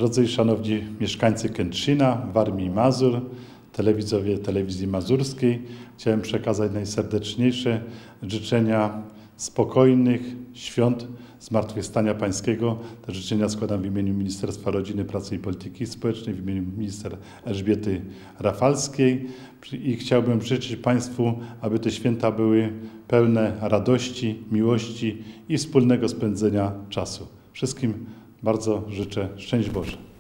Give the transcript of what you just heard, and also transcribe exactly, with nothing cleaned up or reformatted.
Drodzy i szanowni mieszkańcy Kętrzyna, Warmii i Mazur, telewidzowie Telewizji Mazurskiej, chciałem przekazać najserdeczniejsze życzenia spokojnych świąt Zmartwychwstania Pańskiego. Te życzenia składam w imieniu Ministerstwa Rodziny, Pracy i Polityki Społecznej, w imieniu minister Elżbiety Rafalskiej i chciałbym życzyć Państwu, aby te święta były pełne radości, miłości i wspólnego spędzenia czasu. Wszystkim bardzo życzę szczęść Boże.